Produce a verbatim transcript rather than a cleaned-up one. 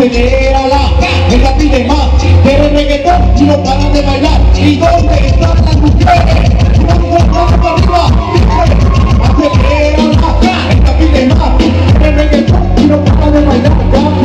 acelérala, ella pide más, pero el reggaetón y no para de bailar. ¿Y dónde están las mujeres? ¿Dónde están para arriba? Acelérala, ella pide más, pero el reggaetón y no para de bailar.